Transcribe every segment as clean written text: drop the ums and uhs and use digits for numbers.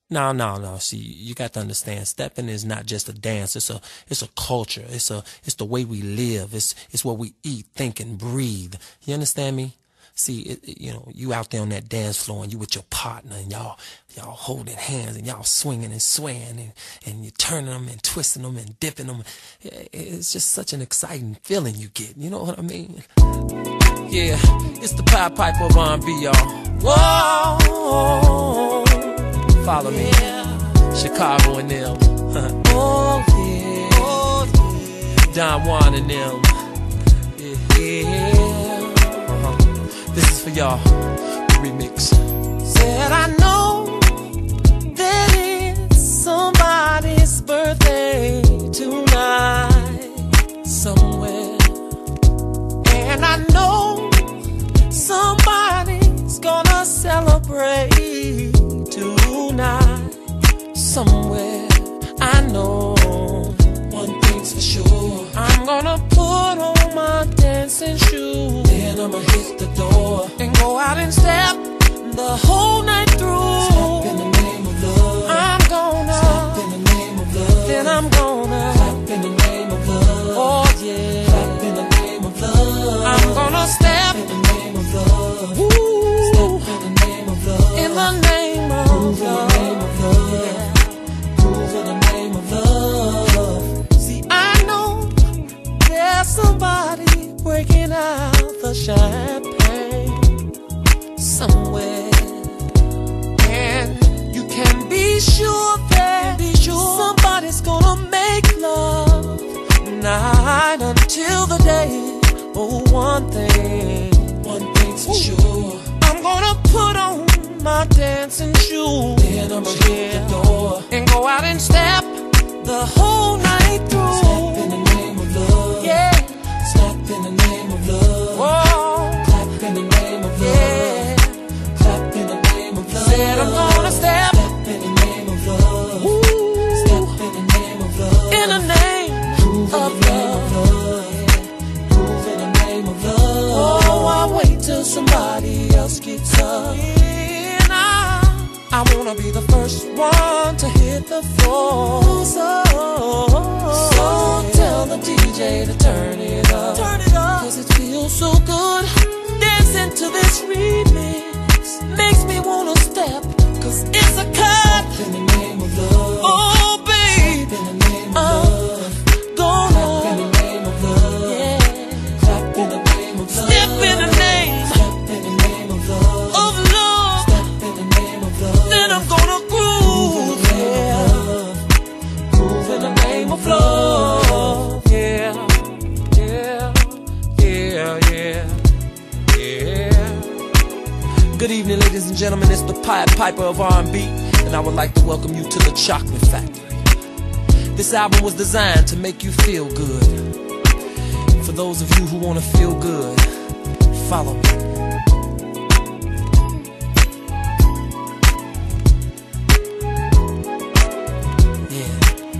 No, no, no. See, you got to understand, stepping is not just a dance. It's a culture. It's the way we live. It's what we eat, think, and breathe. You understand me? See, you out there on that dance floor and you with your partner and y'all holding hands and y'all swinging and swaying and you turning them and twisting them and dipping them. It's just such an exciting feeling you get. You know what I mean? Yeah, it's the Pied Piper of R&B, y'all. Whoa. Follow me, Chicago and them. Oh yeah, Don Juan and them. Yeah. This is for y'all. Remix. Said I know that it's somebody's birthday tonight somewhere, and I know somebody's gonna celebrate tonight somewhere. I know one thing's for sure, I'm gonna put on my dancing shoes, then I'ma hit the door and go out and step the whole night through. Step in the name of love. I'm gonna step in the name of love. Then I'm gonna clap in the name of love. Oh yeah, clap in the name of love. I'm gonna step in the name of love. Woo. Step in the name of love. In the name of love. Move in the name of love. See, I know there's somebody breaking out the champagne somewhere, and you can be sure that somebody's gonna make love night until the day. Oh, one thing's for sure, I'm gonna put on my dancing shoes, then I'ma hit the door and go out and step the whole night through. Step in the name of love. Yeah. Step in the name of love. Whoa. Clap in the name of love. Yeah. Clap in the name of love. Said I'm gonna step in the name of love. Woo. Step in the name of love. In the name of love. Move in the name of love. Oh, I wait till somebody else gets up. I wanna be the first one to hit the floor. So tell the DJ to turn it up. Cause it feels so good dancing to this remix. Makes me wanna step, cause it's a cut. Step in the name of love. Oh babe, step in the name of love. Gonna clap in the name of love. Yeah. Clap in the name of love. Step in the name. Step in the name of love. Of love. Step in the name of love. Then I'm gonna groove. Yeah. Groove in the name of love. Yeah. Yeah. Yeah. Yeah. Yeah. Good evening, ladies and gentlemen. It's the Pied Piper of R&B, and I would like to welcome you to the Chocolate Factory. This album was designed to make you feel good. For those of you who want to feel good, follow me. Yeah.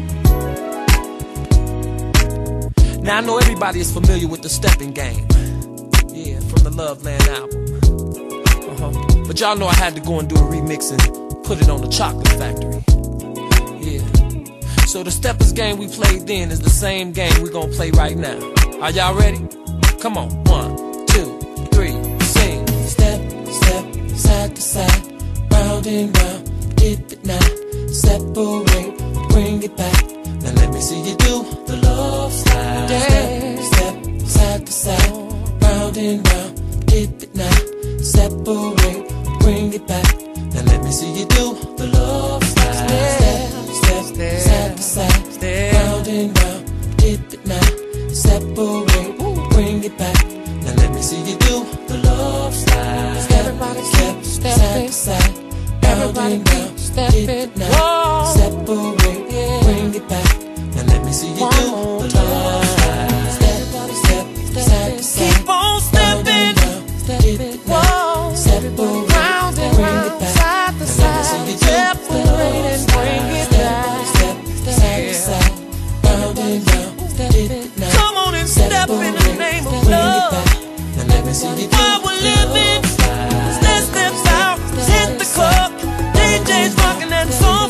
Now I know everybody is familiar with the Stepping Game. Yeah, from the Loveland album. But y'all know I had to go and do a remix and put it on the Chocolate Factory. Yeah. So the Steppers game we played then is the same game we gonna play right now. Are y'all ready? Come on, 1, 2, 3, sing. Step, step, side to side, round and round, dip it now. Separate, bring it back. Now let me see you do the love slide. Step, step, side to side, round and round, dip it now. Separate, bring it back. Now let me see you do the love slide. Step, step, side to side, round and round, dip it now. Separate, bring it back. Now let me see you do the love slide. Everybody step, side to side, round and round, dip it now. Separate, bring it back. Now let me see you do the love slide. Step, step, side to side, keep on stepping, dip it now. Separate, round and round, side to side, separate and bring it back. Step, side to side, round and round, dip it now. Come on and step in the name of love. Now let me see you do while we're living, let's step out, hit the club, DJ's rocking that song.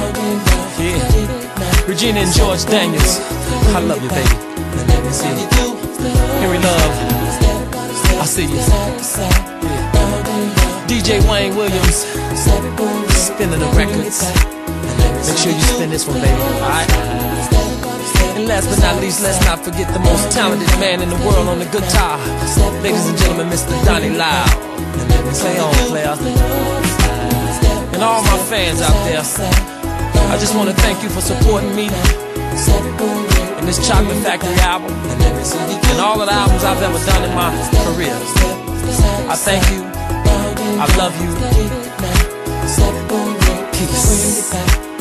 Yeah, Regina and George Daniels, I love you, baby. Henry Love, I see you. Yeah. DJ Wayne Williams, spinning the records. Make sure you spin this one, baby. Alright. And last but not least, let's not forget the most talented man in the world on the guitar. Ladies and gentlemen, Mr. Donnie Lyle. Say on, player. And all my fans out there, I just want to thank you for supporting me in this Chocolate Factory album and all of the albums I've ever done in my career. I thank you. I love you. Peace.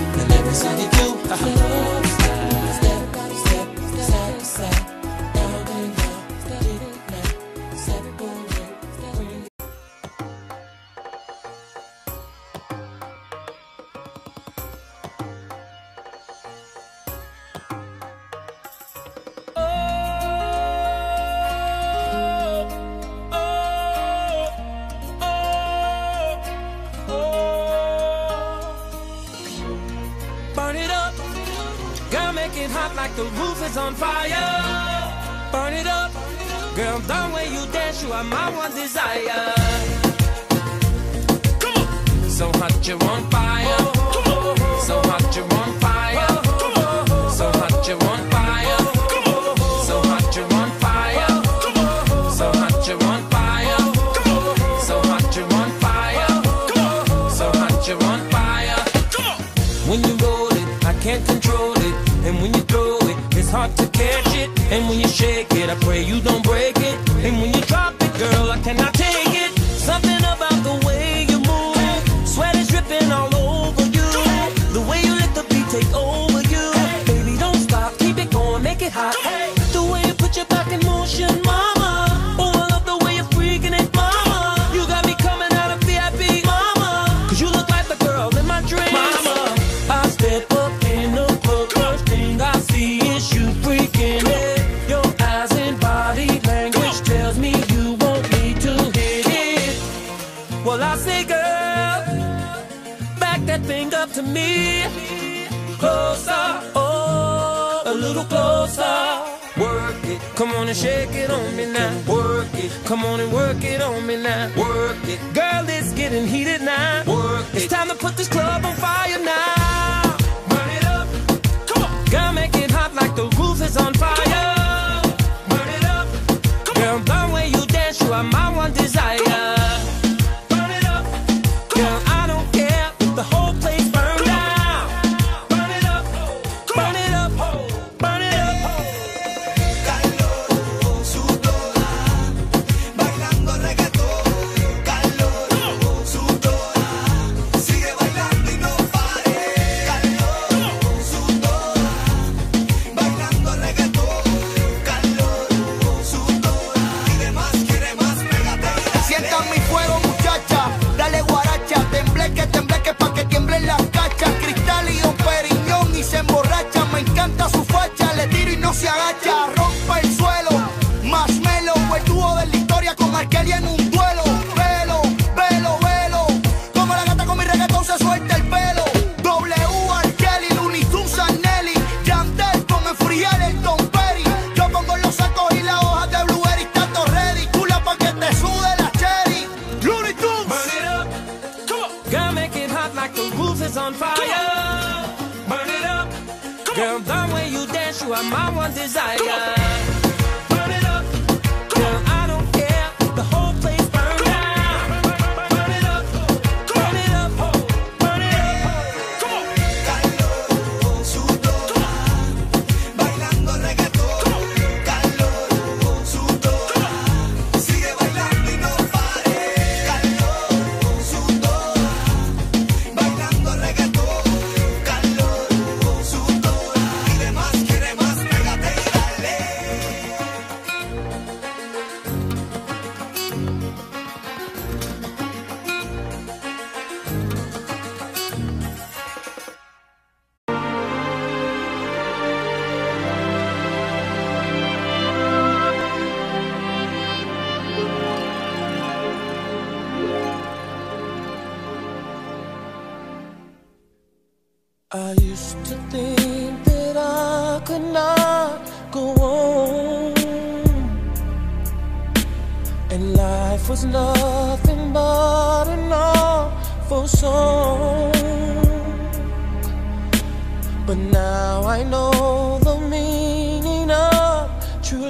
Burn it up, girl, make it hot like the roof is on fire. Burn it up, girl, the way you dance, you are my one desire. Come on, so hot you're on fire. So hot you're on fire. So hot you're on fire. So hot you're on fire. So hot you're on fire. So hot you're on fire. So hot you're on fire. When you roll it, I can't control it. And when you throw it, it's hard to catch it. And when you shake it, I pray you don't break it. And when you drop it, girl, I cannot take it. Something about the way you move, sweat is dripping all over you. The way you let the beat take over you. Baby, don't stop, keep it going, make it hot. The way you put your back in motion, mama. Oh, I love the way you're freaking it, mama. You got me coming out of VIP, mama. Cause you look like the girl in my dreams, mama. I step up in the club, first thing I see is you freaking it. Your eyes and body language tells me you want me to hit it. Well, I say, girl, back that thing up to me. Closer, oh, a little closer. Work it, come on and shake it on me now. Work it, come on and work it on me now. Work it, girl, it's getting heated now. Work it, it's time to put this club on fire now. Burn it up, come on, girl, make it hot like the roof is on fire. Burn it up, girl, the way you dance, you are my one desire. Burn it up, girl, I don't care if the whole place burns down. Burn it up, burn it up, burn it up. Calor, sudora, bailando reggaetón. Calor, sudora, sigue bailando y no pare. Calor, sudora, bailando reggaetón. Calor, sudora, quiere más, pégate. Sientan mi fuego, muchacha, dale guaracha, tembleque pa' que tiemblen las cachas. Cristal y Don Periñón y se emborracha, me encanta su facha, le tiro y no se agacha. Rompe el suelo, Marshmello, el dúo de la historia con Arkelly en un duelo. Velo, velo, velo, como la gata con mi reggaetón se suelta el pelo. W, Arkelly, Looney Tunes, Nelly, Yandel con enfriar el Don Perry. Yo pongo los sacos y las hojas de Blueberry, tanto ready, chula pa' que te sude la cherry. Looney Tunes. Burn it up, come on, girl, make it hot like the roof is on fire. Burn it up, girl, the way you dance, you are my one desire. Burn it up, girl, I don't care if the whole place burns down. Burn it up, burn it up, burn it up. Come on. Calor, sudora, bailando reggaetón. Calor, sudora, sigue bailando y no pare. Calor, sudora, bailando reggaetón. Calor, sudora, quiere más, pégate y dale. I used to think that I could not go on, and life was nothing but an awful song. But now I know the meaning of true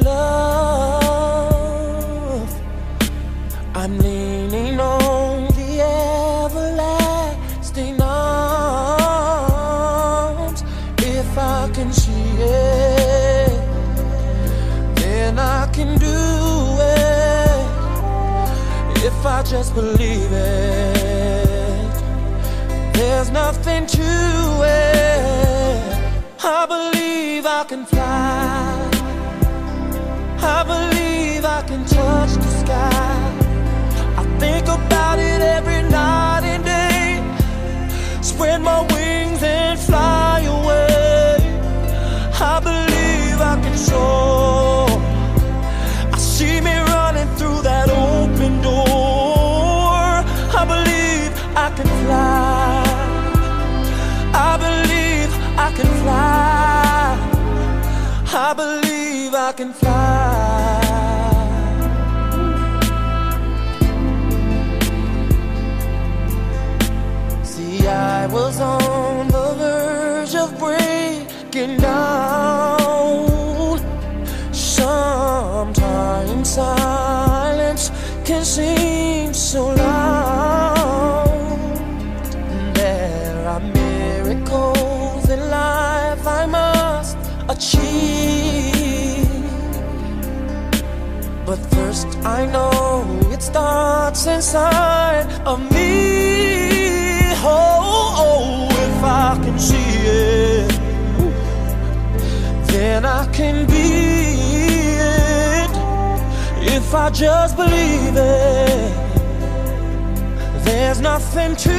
love. I'm leaning on the everlasting arms. If I can see it, then I can do it. If I just believe it, there's nothing to it. I believe I can fly. I believe I can touch the sky. I think about it every night and day. Spread my wings and fly away. I believe I can soar. I see me running through that open door. I believe I can fly. I believe I can fly. I believe I can fly. See, I was on the verge of breaking down. Sometimes silence can seem so loud. There are miracles in life I must achieve, but first I know it starts inside of me. Oh, if I can see it, then I can be it. If I just believe it, there's nothing to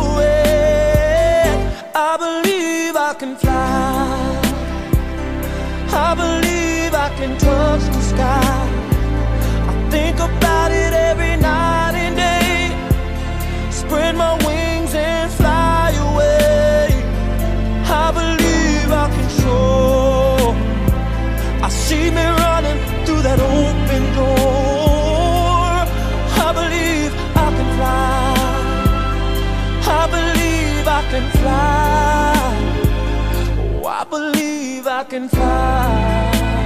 it. I believe I can fly. I believe I can touch the sky. I think about it every night and day. Spread my wings and fly away. I believe I can soar. I see me running through that open door. I believe I can fly. I believe I can fly. Oh, I believe I can fly.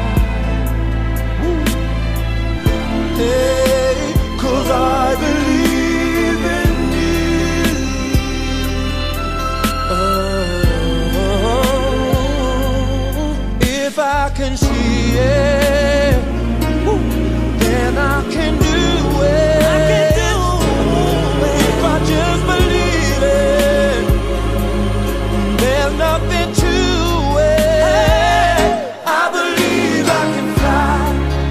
Hey, 'cause I believe in you. Oh, if I can see it, then I can do it. I can do it. If I just believe it, there's nothing to it. I believe I can fly.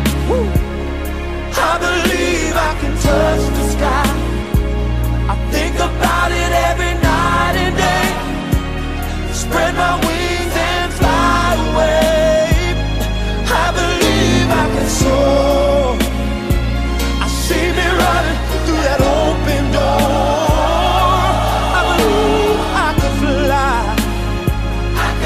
I believe I can touch the sky. I think about it every night and day. Spread my wings and fly away. I believe I can soar. I see me running through that open door. I believe I can fly. I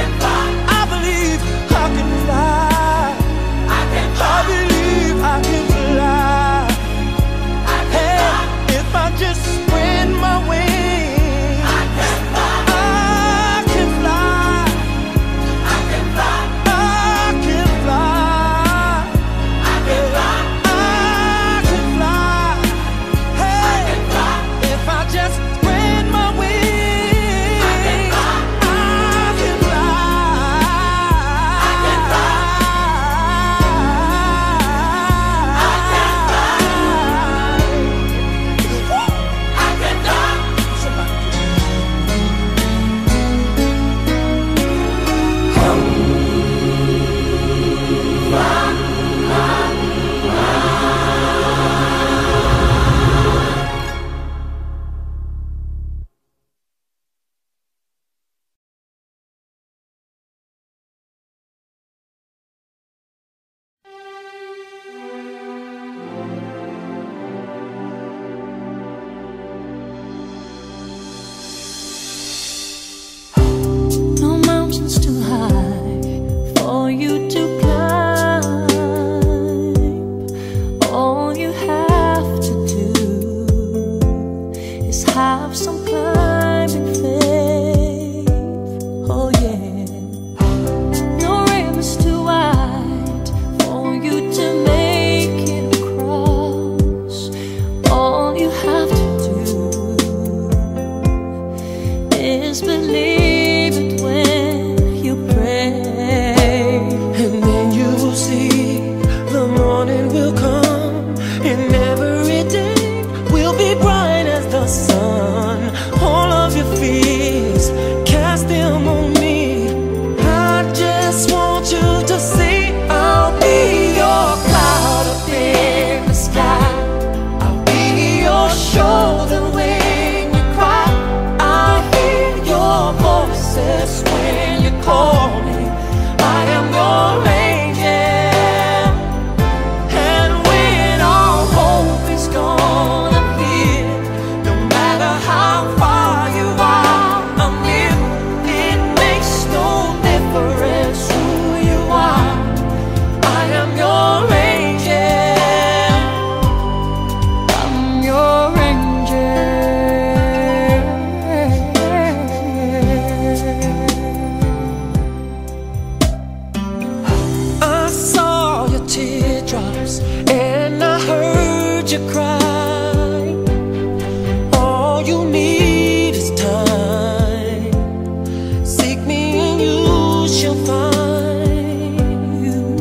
when you call me. I am your angel. And when all hope is gone, I'm here. No matter how far you are, I'm here. It makes no difference who you are. I am your angel. I'm your angel. I saw your teardrops and I heard you cry. All you need is time. Seek me and you shall find.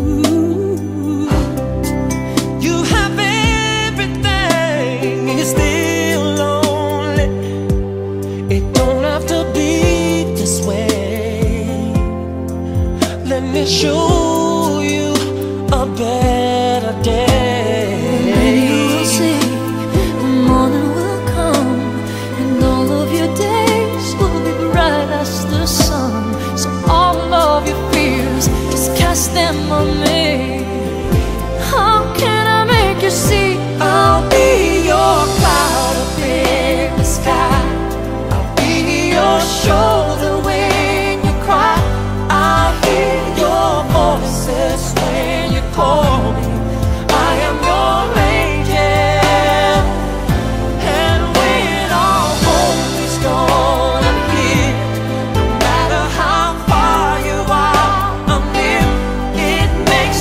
You have everything and you're still lonely. It don't have to be this way. Let me show you a better day. You will see the morning will come, and all of your days will be bright as the sun. So all of your fears, just cast them on me. How can I make you see? I'll be your cloud up in the sky. I'll be your shoulder when you cry. I'll hear your voices when you call me. I am your angel. And when all hope is gone, I'm here. No matter how far you are, I'm here. It makes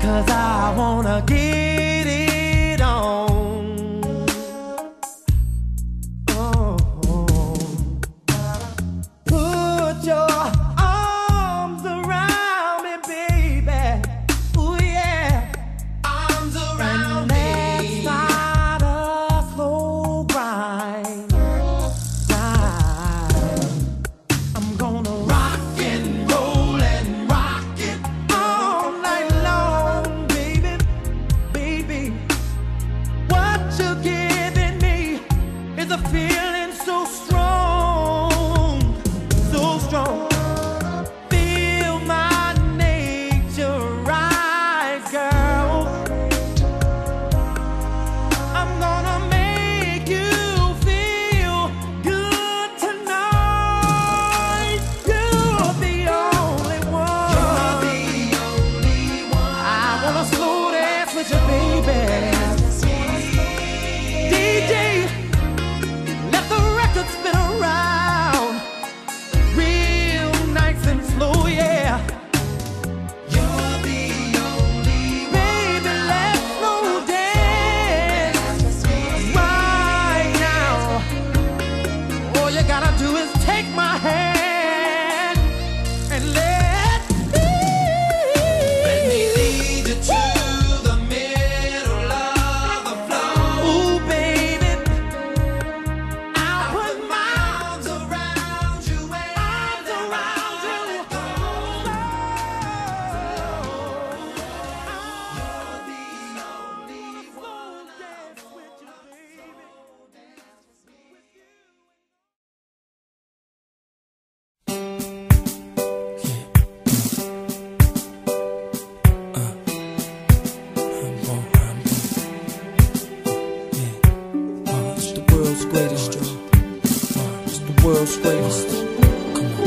'cause I wanna get it on. Oh. Put your arms around me, baby. Ooh, yeah. Arms around me. Let's start a slow grind. I'm gonna rock and roll and rock it all night long, baby, baby. What you're giving me is a feeling so strong, so strong. Feel my nature rise, girl. I'm gonna make you feel good tonight. You're the only one. You're the only one. I wanna slow dance with you, baby. DJ, let the record spin around, real nice and slow, yeah. You're the only one. Baby, let's slow dance right now. All you gotta do is take my hand and let me lead you to the middle of the floor. Ooh, baby, I'll put my arms around you and arms around you. It's the world's greatest, Joe. It's the world's greatest. Come on.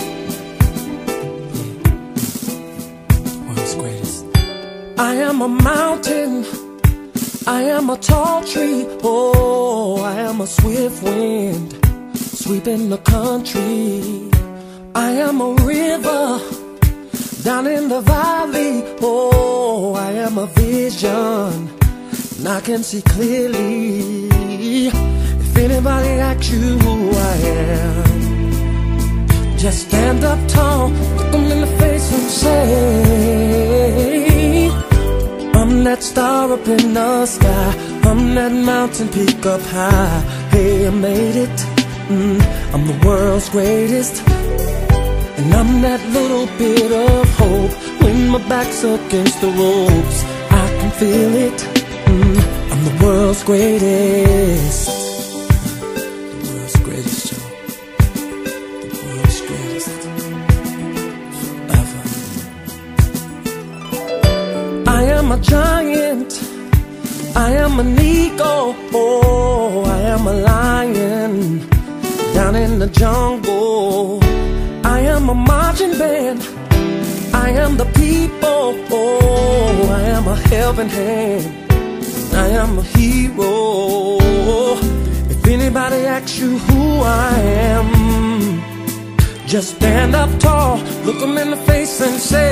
The world's greatest. I am a mountain. I am a tall tree. Oh, I am a swift wind sweeping the country. I am a river down in the valley. Oh, I am a vision, and I can see clearly. If anybody asks you who I am, just stand up tall, look them in the face and say, I'm that star up in the sky, I'm that mountain peak up high. Hey, I made it. I'm the world's greatest, and I'm that little bit of hope. When my back's against the ropes, I can feel it. I'm the world's greatest. The world's greatest, Joe. The world's greatest. Forever. I am a giant. I am an eagle. Oh, I am a lion down in the jungle. I am a marching band. I am the people. Oh, I am a helping hand. I am a hero. If anybody asks you who I am, just stand up tall, look them in the face and say,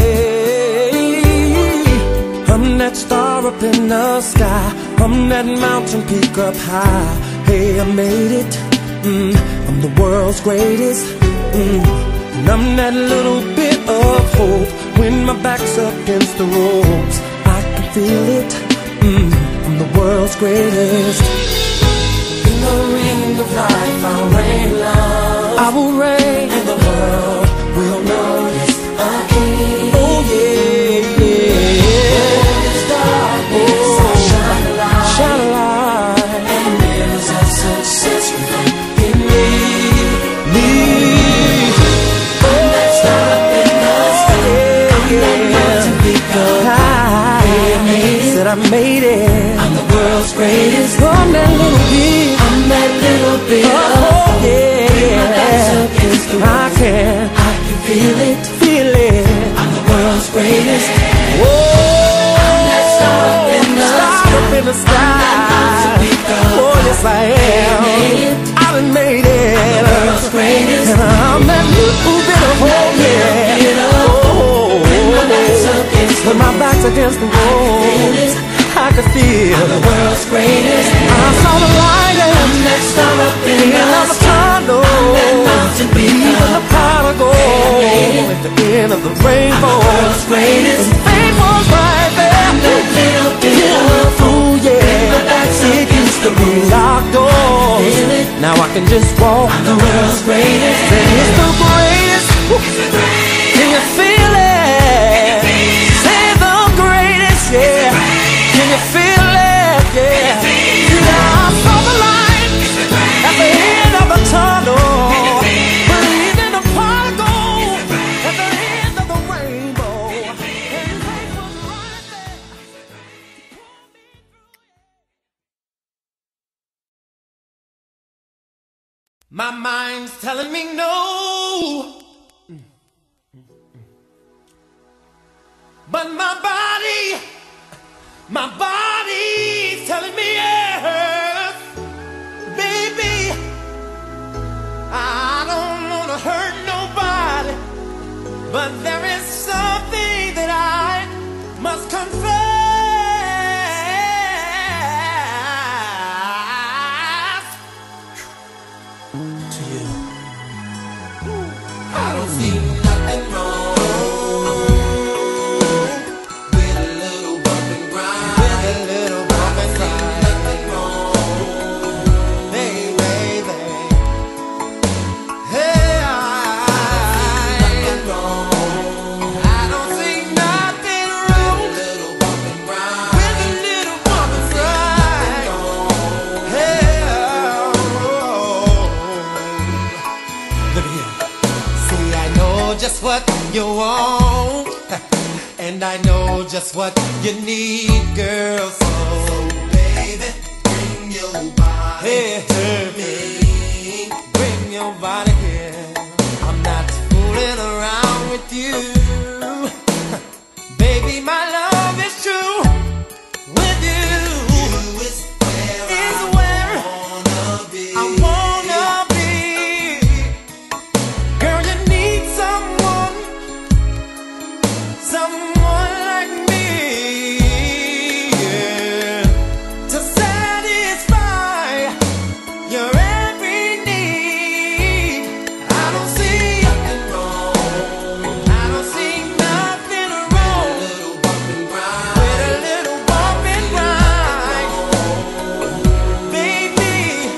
I'm that star up in the sky, I'm that mountain peak up high. Hey, I made it. I'm the world's greatest. And I'm that little bit of hope. When my back's against the ropes, I can feel it. I'm the world's greatest. In the ring of life, I'll reign love. I will reign, and the world will notice a king. Oh yeah, yeah. It's darkness, I'll shine a light. Shine a light. And rivers of success within me. I'm that star up in the sky. I'm that mountain peak up high. Said I made it. I'm the world's greatest. I'm that little bit. I'm that little bit. Oh yeah. I can feel it, feel it. I'm the world's greatest. Whoa. I'm that star up in the sky. Oh yes I am. I done made it. I'm the world's greatest. And I'm that little bit of hope. Yeah. Oh, when my back's backs against the wall, I could feel the world's greatest. I saw the light at the next star up in the tunnel. Even the prodigal at the end of the rainbow. The world's greatest. And fate was right there. That little beautiful, yeah. My back's against the locked doors. Now I can just walk. I'm the world's greatest. Say it's the greatest. Can you feel it? Say the greatest, yeah. Can you feel it? Yeah. Now I saw the light at the end of the tunnel. Believe in the prodigal at the end of the rainbow. And faith was right there. My mind's telling me no, but my body's telling me yes. Baby, I don't wanna hurt nobody, but there is something that I must confess to you. I don't see nothing wrong with a little bump and grind. With a little bump and grind. Nothing wrong, baby. Hey, nothing wrong. I don't see nothing wrong with a little bump and grind. With a little bump and grind. Hey, look here. See, I know just what you want, and I know just what you need, girl. So, baby, bring your body to me. Bring your body here. I'm not fooling around with you. Baby, my love is true. With you is where I wanna be. Girl, you need someone like me, yeah, to satisfy your every need. I don't see nothing wrong. I don't see nothing wrong with a little bump and grind. With a little bump and grind. Baby,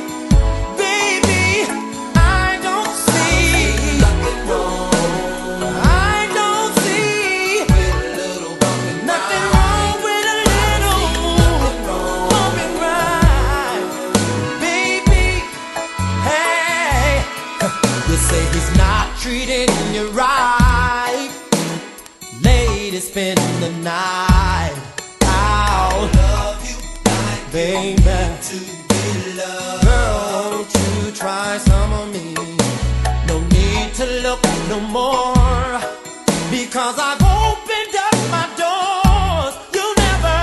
I don't see nothing wrong. I don't see nothing wrong with a little bump and grind. Baby, hey, you say he's not treating you right. Lady, spend the night out. Love you like baby, to be loved. Girl, won't you try some of me? No need to look no more, because I've opened up my doors. You'll never,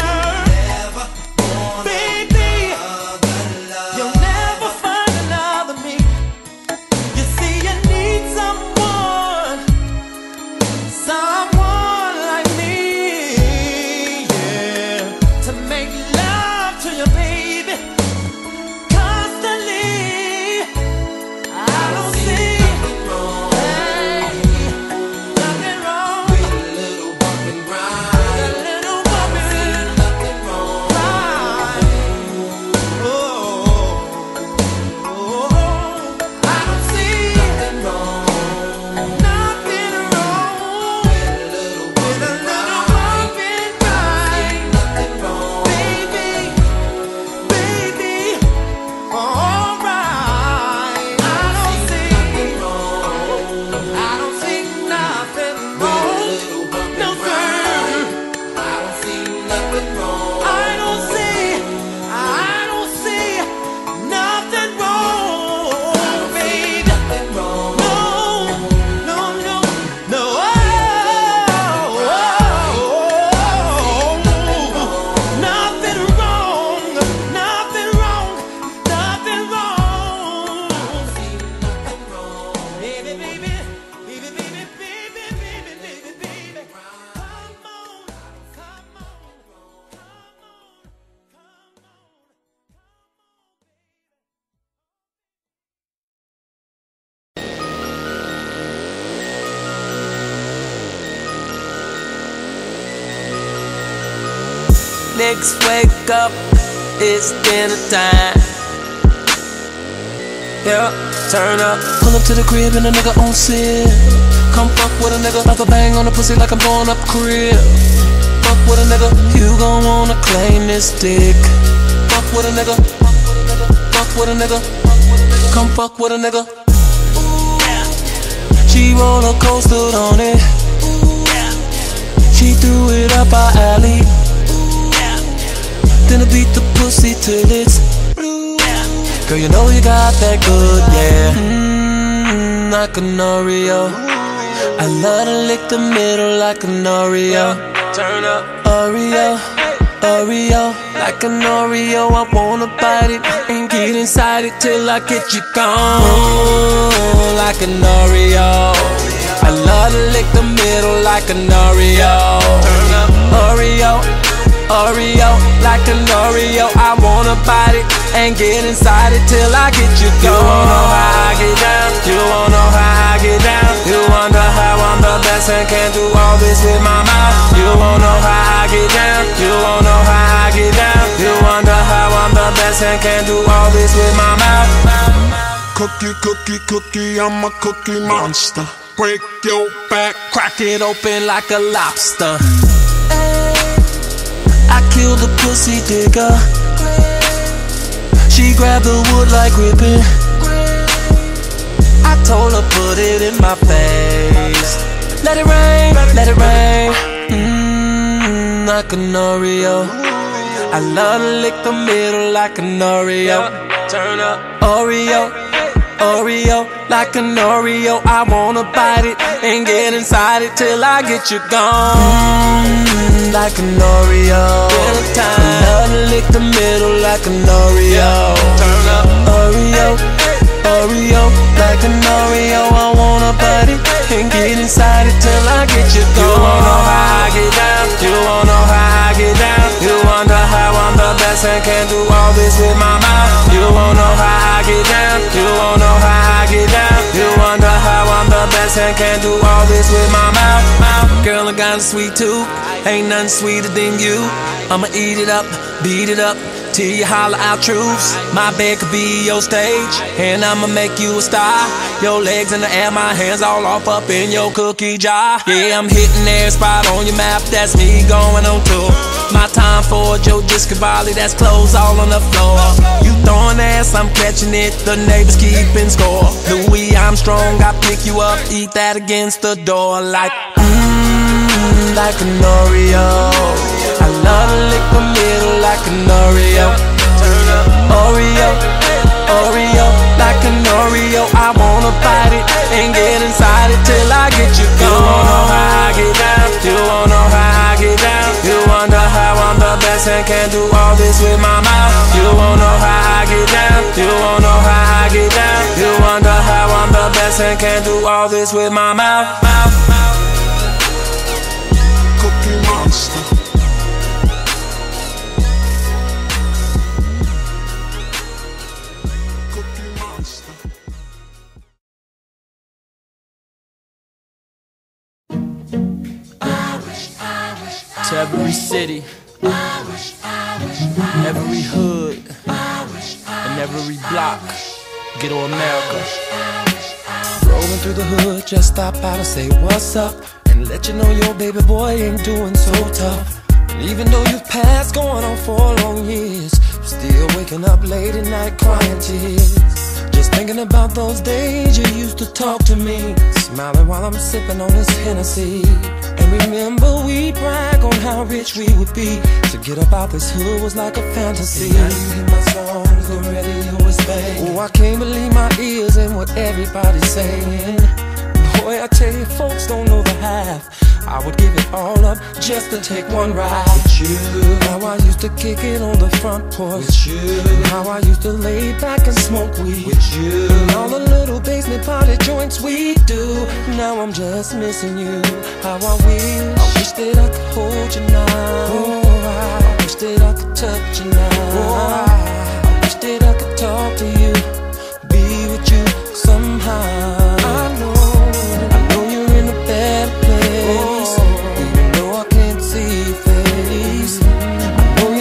baby, you'll never find another me. You see, you need someone like me, yeah, to make love to you, baby, constantly. I don't see nothing wrong with a niggas wake up, it's dinner time. Yeah, turn up. Pull up to the crib and a nigga on sip. Come fuck with a nigga, like a bang on the pussy like I'm blowing up crib. Fuck with a nigga, you gon' wanna claim this dick. Fuck with a nigga, fuck with a nigga, come fuck with a nigga. She roller coastered on it. She threw it up our alley. Then I beat the pussy till it's blue. Girl, you know you got that good, yeah. Like an Oreo. I love to lick the middle like an Oreo. Turn up, Oreo, Oreo, like an Oreo. I wanna bite it and get inside it till I get you gone. Like an Oreo. I love to lick the middle like an Oreo. Turn up, Oreo, Oreo, like an Oreo. I wanna bite it and get inside it till I get you gone. You wanna know how I get down? You wanna know how I get down? You wonder how I'm the best and can do all this with my mouth. You wanna know how I get down? You wanna know how I get down? You wonder how I'm the best and can do all this with my mouth. Cookie, cookie, cookie, I'm a cookie monster. Break your back, Crack it open like a lobster. I killed the pussy digger. She grabbed the wood like ribbon. I told her put it in my face. Let it rain, let it rain. Like an Oreo. I love to lick the middle like an Oreo. Turn up, Oreo, Oreo, like an Oreo. I wanna bite it and get inside it till I get you gone. Like an Oreo. I love to lick the middle like an Oreo. Turn up, Oreo, Oreo, like an Oreo. I wanna bite it and get inside it till I get you gone. You wanna know how I get down? You wanna know how I get down? You wonder how I'm the best and can do all this with my mouth. You wanna know how I get down? You wanna know how I get down? You wonder how I'm the best and can do all this with my mouth. Girl, I got a sweet tooth, ain't nothing sweeter than you. I'ma eat it up, beat it up, till you holler out truths. My bed could be your stage, and I'ma make you a star. Your legs in the air, my hands all off up in your cookie jar. Yeah, I'm hitting every spot on your map, that's me going on tour. My time for Joe Discavali, that's clothes all on the floor. You throwing ass, I'm catching it, the neighbors keeping score. Louis Armstrong, I pick you up, eat that against the door like like an Oreo. I love to lick the middle like an Oreo. Turn up, Oreo, Oreo, like an Oreo. I wanna bite it and get inside it till I get you gone. You wanna know how I get down? You wanna know how I get down? You wonder how I'm the best and can do all this with my mouth. You wanna know how I get down? You wanna know how I get down? You wonder how I'm the best and can do all this with my mouth. cookie monster. Cookie monster. To every city, every hood, and every block, Ghetto America. Rolling through the hood, just stop out and say what's up, and let you know your baby boy ain't doing so tough. And even though you've passed going on 4 long years, I'm still waking up late at night crying tears, just thinking about those days you used to talk to me, smiling while I'm sipping on this Hennessy. And remember we brag on how rich we would be. To get up out this hood was like a fantasy. And now you hear my songs, the radio is banging. Oh, I can't believe my ears and what everybody's saying. Boy, I tell you, folks don't know the half. I would give it all up just to take one ride with you. How I used to kick it on the front porch with you. And how I used to lay back and smoke weed with you. And all the little basement party joints we do. Now I'm just missing you. How I wish that I could hold you now. Oh, I wish that I could touch you now. Oh, I wish that I could talk to you, be with you somehow. I know you're in a bad place. Even though I can't see your face, I know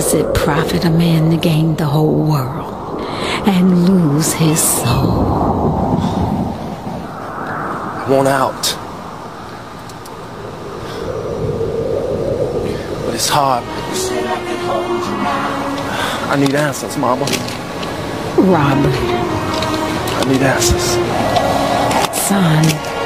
does it profit a man to gain the whole world and lose his soul? I want out. But it's hard. I need answers, Mama. Robert. I need answers. Son.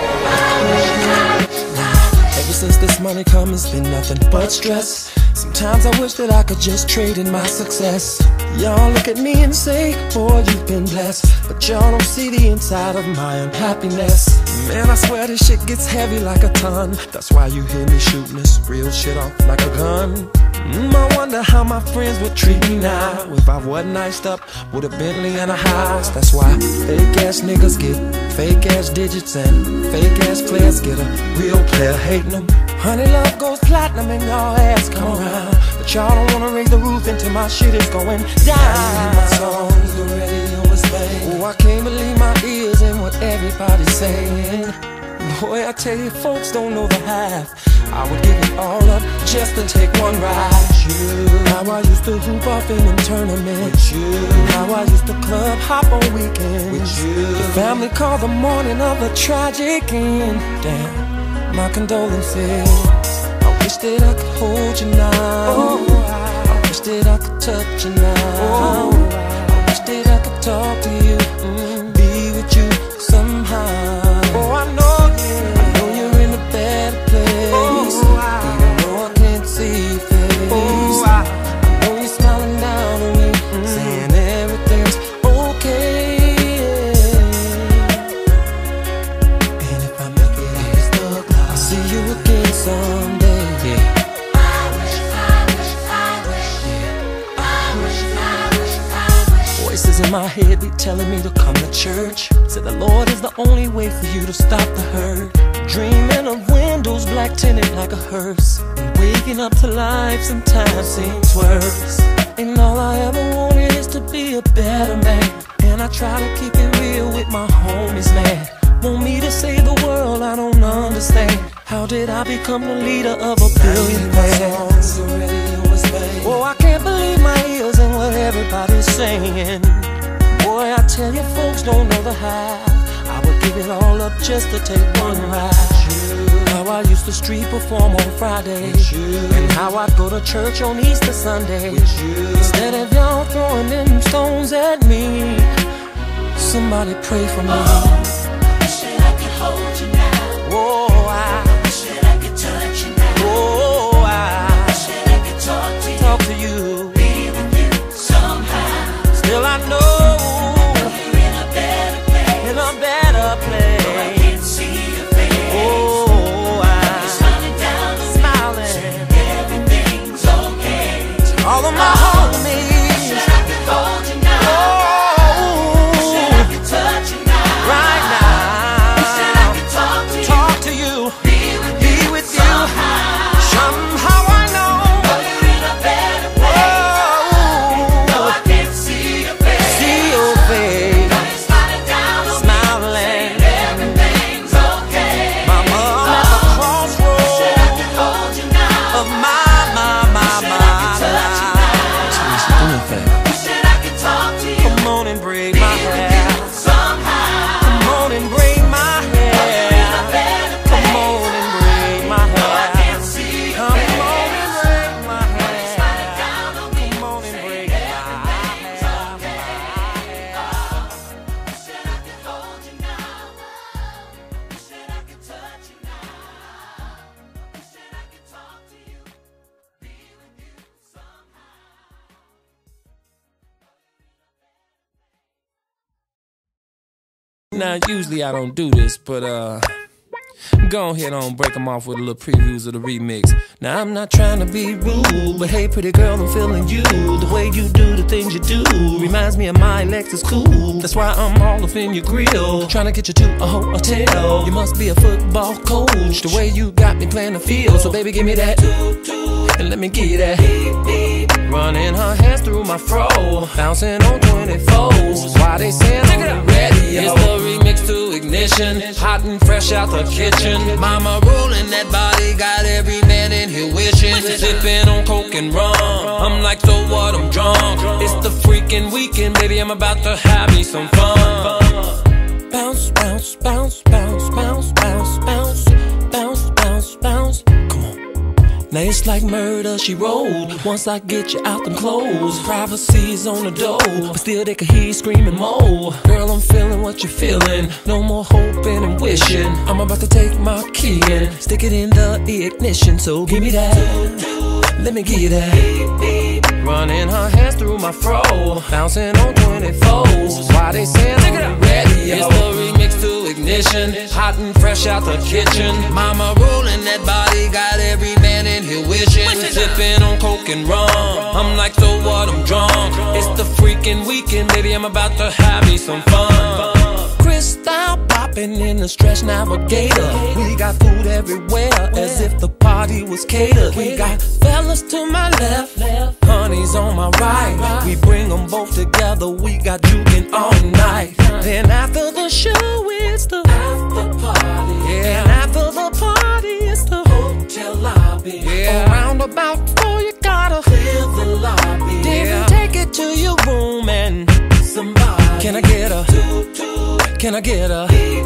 Ever since this money come, it's been nothing but stress. Sometimes I wish that I could just trade in my success. Y'all look at me and say, boy, you've been blessed. But y'all don't see the inside of my unhappiness. Man, I swear this shit gets heavy like a ton. That's why you hear me shooting this real shit off like a gun. I wonder how my friends would treat me now if I wasn't iced up with a Bentley and a house. That's why fake ass niggas get fake ass digits and fake ass players get a real player hating them. Honey love goes platinum and y'all ass come around, but y'all don't wanna raise the roof until my shit is going down. My songs, the radio is playing. Oh, I can't believe my ears and what everybody's saying. Boy, I tell you, folks don't know the half. I would give it all up just to take one ride with you. How I used to hoop off in them tournaments with you. How I used to club hop on weekends with you. The family called the morning of a tragic end. Damn, my condolences. I wish that I could hold you now. I wish that I could touch you now. I wish that I could talk to you, be with you somehow. Oh, I know you're in a better place. Even though I can't see your face, I know you're smiling down on me, saying everything's okay. And if I make it out this thug life, I'll see you again someday. Voices in my head be telling me to come to church. Said the Lord is the only way for you to stop the hurt. Dreaming of windows black tinted like a hearse, and waking up to life sometimes seems worse. And all I ever wanted is to be a better man, and I try to keep it real with my homies, man. Want me to save the world, I don't understand. How did I become the leader of a billion man? Oh, I can't believe my ears and what everybody's saying. Boy, I tell you, folks don't know the half. I would give it all up just to take one ride. How I used to street perform on Fridays, and how I'd go to church on Easter Sunday. Instead of y'all throwing them stones at me, somebody pray for me. I wish that I could hold you now. Oh, I wish that I could touch you now. Oh, I wish that I could talk to you, be with you somehow. Still I know you're in a better place. In a better place. Though I can't see your face. Oh, you're smiling down on smiling. me, everything's okay. All of my homies. Wish that I could hold you now. Wish that I could touch you now. Right now. Wish that I could talk to you. Be with you. Somehow I know. You're in a better place. Though I can't see your face. See your face. You're smiling down on Smiling. me, everything's okay. My mom at the crossroads Wish that I could hold you now. of my Wish that I could touch you now. Wish that I could talk to you. Come on and break my hair. Somehow. Come on and break my hair. You're in a better place. Come on and break my Though I hair. can't see your Come face. on and break my Smiling hair. down on me, Come on and break saying my everything's hair. okay. Wish that I could hold you now. Wish that I could touch you now. Wish that I could talk to you, be with you somehow. Now, usually I don't do this, but go ahead on, break them off with a little previews of the remix. Now, I'm not trying to be rude, but hey, pretty girl, I'm feeling you. The way you do the things you do reminds me of my Lexus cool. That's why I'm all up in your grill, trying to get you to a hotel. You must be a football coach, the way you got me playing the field. So baby, give me that, and let me give you that. Running her hands through my fro, bouncing on 24s. Why they saying on the radio? It's the remix to Ignition. ignition, hot and fresh out the kitchen. Mama rolling that body, got every man in here wishing. Sipping on coke and rum, I'm like, so what, I'm drunk. It's the freaking weekend, baby, I'm about to have me some fun. Bounce, bounce, bounce, bounce, bounce, bounce, bounce, bounce, bounce, bounce. Come on. Now it's like murder, she rolled. Once I get you out them clothes, privacy's on the door, but still they can hear you screaming more. Girl, I'm feeling what you're feeling. No more hoping and wishing. I'm about to take my key and stick it in the ignition. So give me that, let me give you that. Running her hands through my fro, bouncing on 24s. Why they saying on the radio? It's the remix to ignition, hot and fresh out the kitchen. Mama rolling that body, got every man in here wishing. Sipping on coke and rum, I'm like, so what, I'm drunk. It's the freaking weekend, baby, I'm about to have me some fun. Crystal popping in the Stretch Navigator. We got food everywhere, as if the party was catered. We got fellas to my left, honey's on my right. We bring them both together, we got juking all night. Then after the show, it's the after party. Yeah, and after the party, it's the hotel lobby. Yeah, around about 4, you gotta clear the lobby. Then take it to your room and somebody. Can I get a can I get a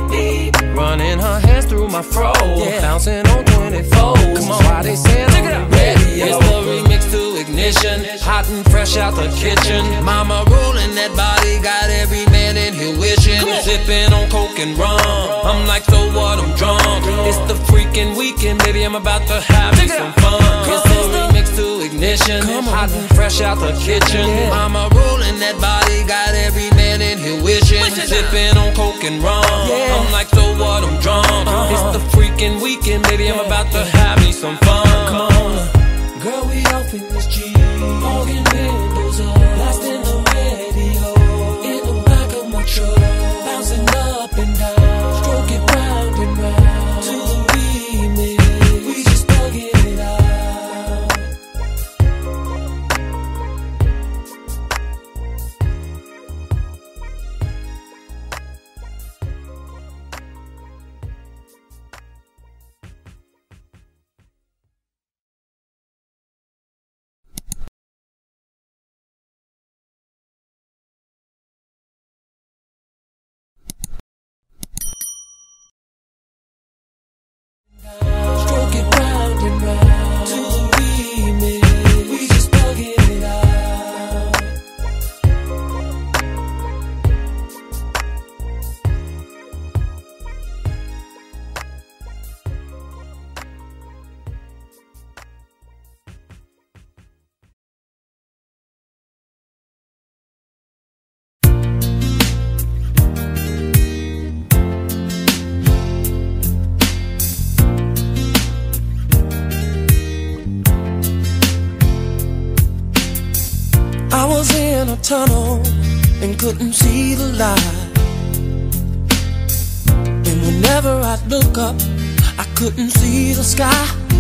running her hands through my fro, bouncing on 24s. Come on, why they saying on the radio? It's the remix to ignition, hot and fresh out the kitchen. Mama rolling that body, got every man in here wishing. Sipping on coke and rum, I'm like, so what, I'm drunk. It's the freaking weekend, baby, I'm about to have me some fun. It's the remix to ignition, hot and fresh out the kitchen. Mama rolling that body, got every man in here wishing. Sipping on coke and rum, I'm like, so what, I'm drunk. It's the freaking weekend, baby, I'm about to have me some fun. Come on, girl, we off in this Jeep, fogging windows up, blasting the radio in the back of my truck, bouncing up and down, stroke it round and round to the remix. We just thugging it out. Stroke it round and round to the remix. We just thugging it out. I was in a tunnel and couldn't see the light. And whenever I'd look up, I couldn't see the sky.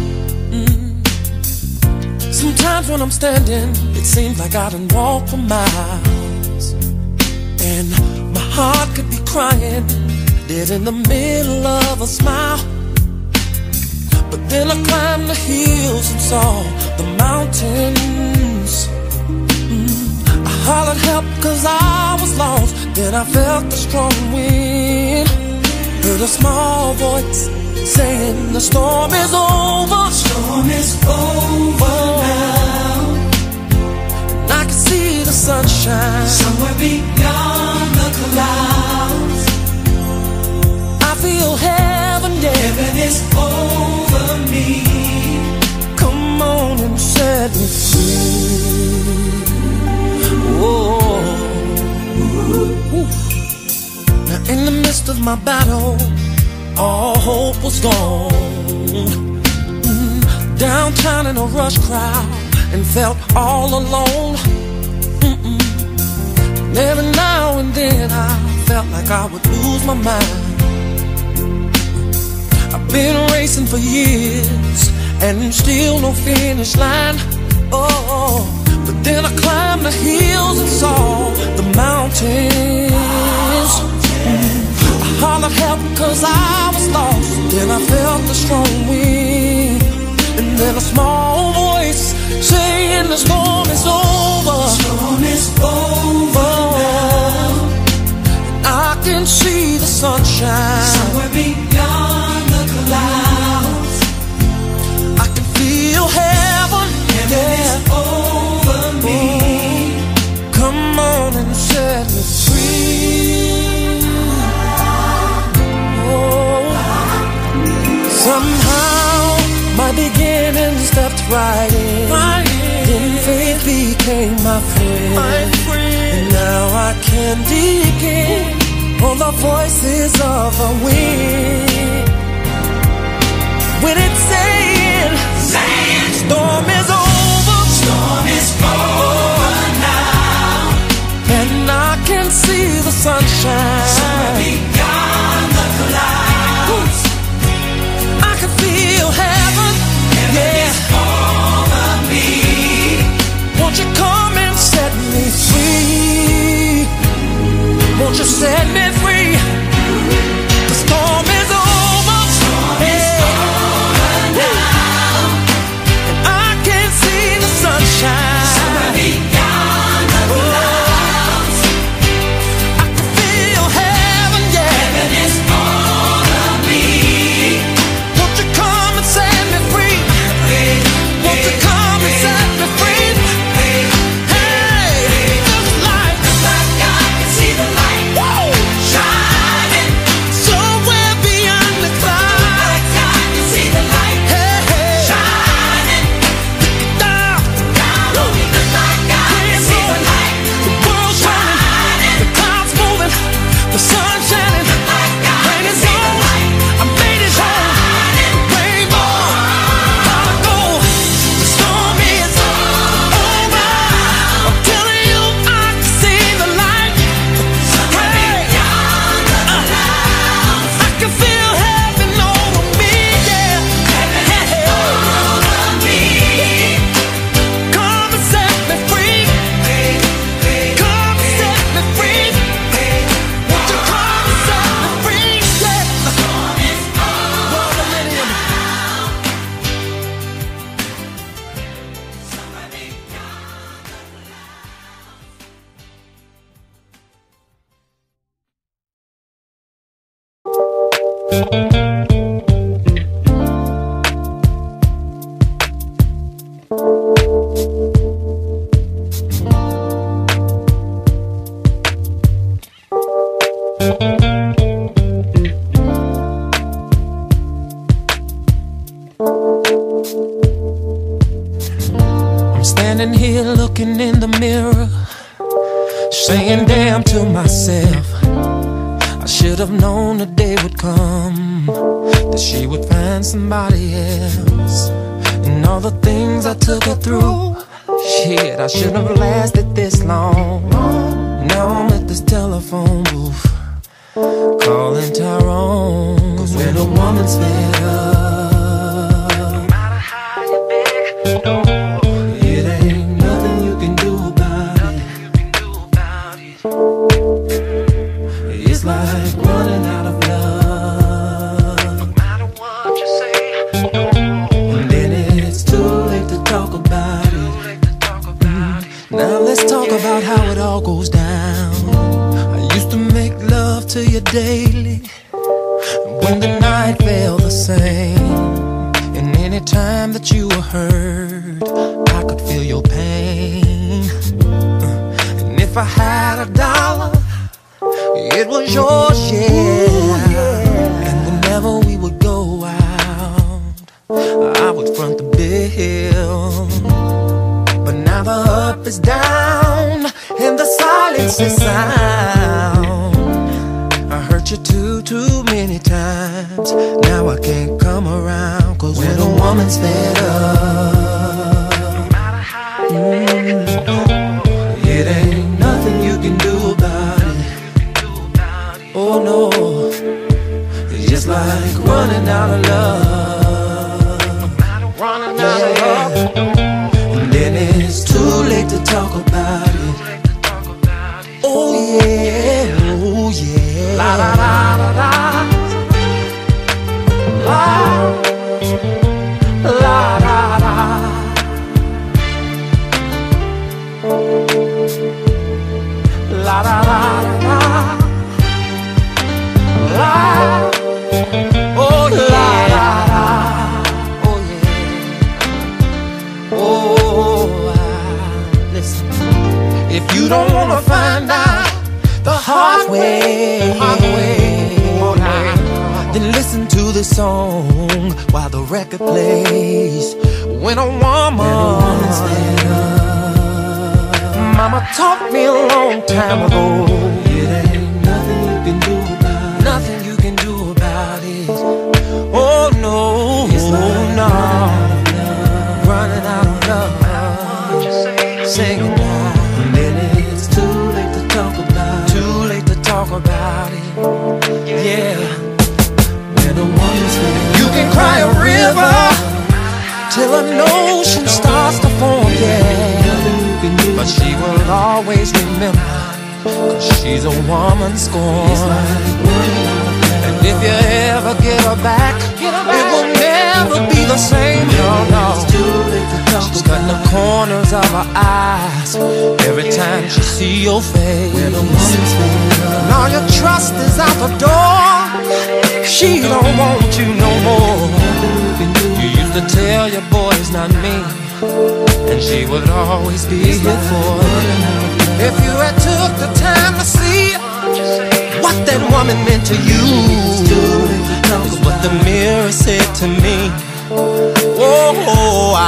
Sometimes when I'm standing, it seems like I done walked for miles. And my heart could be crying, dead in the middle of a smile. But then I climbed the hills and saw the mountains. I hollered help cause I was lost. Then I felt the strong wind, heard a small voice saying the storm is over. The storm is over now. And I can see the sunshine somewhere beyond the clouds. I feel heaven, yeah. Heaven is over me. Come on and set me free. Whoa. Now in the midst of my battle, all hope was gone. Downtown in a rush crowd and felt all alone. And every now and then I felt like I would lose my mind. I've been racing for years and still no finish line. Oh, but then I climbed the hills and saw the mountains. I hollered help cause see the sunshine. Somewhere beyond the clouds, I can feel heaven. heaven is over me. Come on and set me free. Oh, somehow my beginning stepped right in. Then faith became my friend. And now I can depend on the voices of the wind. When it's saying, storm is over, Storm is over now. and I can see the sunshine. Somewhere beyond the clouds, I can feel heaven. heaven is over me. Won't you come and set me free? Won't you set me free? The storm is over. Now, And I can see the sunshine. somewhere beyond the clouds, I can feel heaven, yeah. heaven is over me. Won't you come and set me free? Won't you come and set me free? Hey, just like I can see the light shining. somewhere beyond the clouds. I can see the light Hey, hey, shining. down. Down on me, just like I can see the light The world's shining, the clouds moving, the sun shining, rain is on. I made it home, rainbow, gotta go. The storm is over. I'm telling you, I can see the light. Hey, I can feel heaven over me, yeah. Come and set me free. Come and set me free. Won't you come and set me free? Yeah. Well, millennium. I'm standing here looking in the mirror, saying damn to myself. I should have known the day would come that she would find somebody else. And all the things I took her through, shit, I shouldn't have lasted this long. Now I'm at this telephone booth, calling Tyrone. 'Cause when a woman's fed up, no matter how you beg, no, it ain't nothing you can do about it. It's like running out of love. No matter what you say, no, and then it's too late to talk about it. Now let's talk about how it all goes down. I used to make love to you daily when the night felt the same. And any time that you were hurt, I could feel your pain. And if I had $1, it was yours, yeah. And whenever we would go out, I would front the bill. But now the up is down and the silence is sound. I hurt you too many times. Now I can't come around. 'Cause when a woman's fed up, no matter how you it ain't nothing you can do about it. Oh no, it's just like running out of love. Running out of love. And then it's too late to talk about it. Oh yeah, oh yeah. La la la la la. La la la la. La la la la. this song while the record plays. When a woman's better. Mama taught me a long time ago. It ain't nothing you can do about it. Nothing you can do about it. Oh no, no. Running out of love. Singing now. Then it's too late to talk about it. Too late to talk about it. Yeah. When a woman's better. You can cry a river till an ocean starts to form, yeah. But she will always remember, 'cause she's a woman scorned. And if you ever get her back, it will never be the same, no. She's cutting the corners of her eyes every time she see your face. And all your trust is out the door. She don't want you no more. You used to tell your boy it's not me, and she would always be here for you. If you had took the time to see what that woman meant to you, is what the mirror said to me. Oh,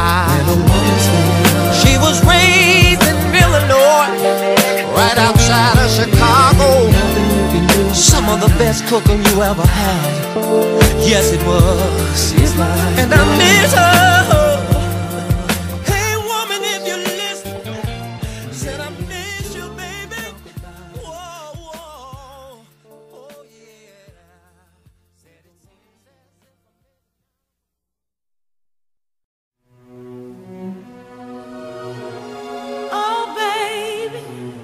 she was raised in Illinois, right outside of Chicago. Some of the best cooking you ever had. Yes, it was. And I miss her. Hey, woman, if you listen, said I miss you, baby. Whoa, whoa. Oh, yeah. Oh, baby.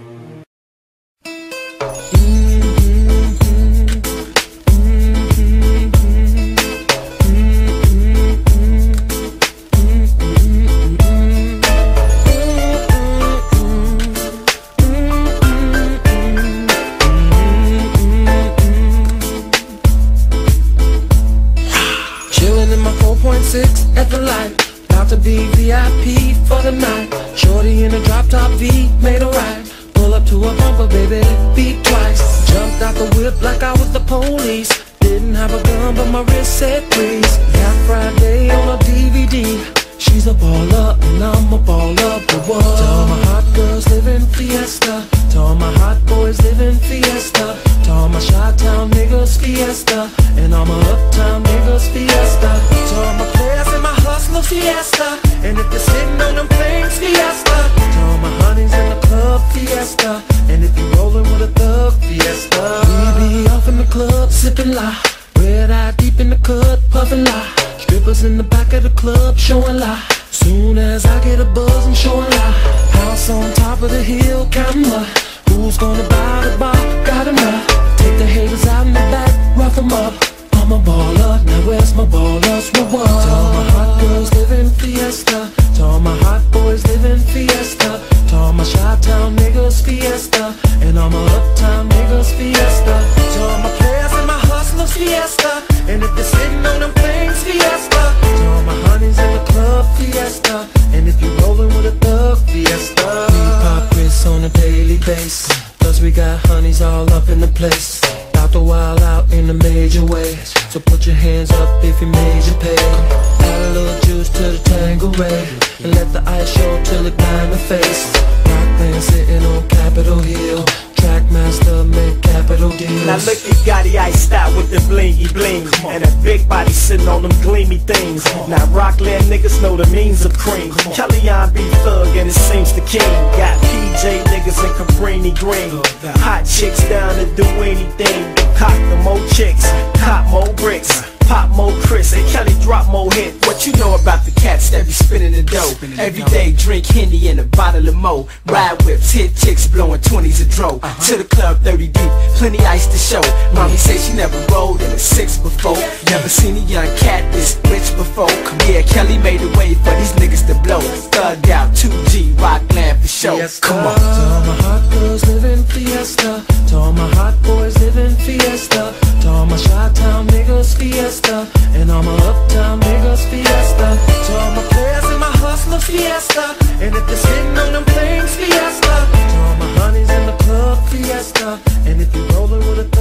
At the light, about to be VIP for the night. Shorty in a drop top V, made a right. Pull up to a bumper, baby, beat twice. Jumped out the whip like I was the police. Didn't have a gun, but my wrist said freeze. Got Friday on a DVD. She's a baller, and I'm a baller, but what? To all my hot girls living fiesta. To all my hot boys living fiesta. To all my Chi-Town niggas fiesta. And all my uptown niggas fiesta. To all my players and my hustlers fiesta. And if you're sitting on them things fiesta. To all my honeys in the club fiesta. And if you rolling with a thug fiesta. We be off in the club sipping la. Red eye deep in the cut puffing la. Strippers in the back of the club showing la. Soon as I get a buzz I'm showing la. House on top of the hill counting what? Who's gonna buy the bar? Got enough. Take the haters out in the back, rough them up. I'm a baller, now where's my ballers? What? To all my hot girls living fiesta. To all my hot boys living fiesta. To all my Chi-Town niggas fiesta. And all my uptown niggas fiesta. To all my players and my hustlers fiesta. And if you're sitting on them things fiesta. To all my honeys in the club fiesta. And if you rolling with a thug fiesta. We pop Chris on a daily basis. Plus we got honeys all up in the place. Out the wild out in a major way. So put your hands up if you made your pay. Add a little juice to the Tanqueray. And let the ice show till it blind the face. Rock band sitting on Capitol Hill. Trackmaster make capital deals. Now look at Gotti iced out with the blingy bling. And a big body sitting on them gleamy things. Now Rockland niggas know the means of cream. Kellyanne be thug and it seems the king. Got PJ niggas and Cabrini Green. Hot chicks down to do anything. Cock the more chicks, cop more bricks. Pop more Chris and Kelly drop more hit. What you know about the cats that be spinning the dough? Every day drink Henny and a bottle of Mo. Ride whips, hit chicks blowing 20s a dro. To the club 30 deep, plenty ice to show. Mommy say she never rode in a 6 before. Never seen a young cat this rich before. Yeah, Kelly made a way for these niggas to blow. Thugged out 2G, Rockland for show. Come on. To all my hot girls living fiesta. To all my hot boys living fiesta. To all my Chi-Town niggas fiesta. And all my uptown niggas fiesta. To all my players and my hustlers fiesta. And if you're sitting on them things fiesta. To all my honeys in the club fiesta. And if you're rolling with a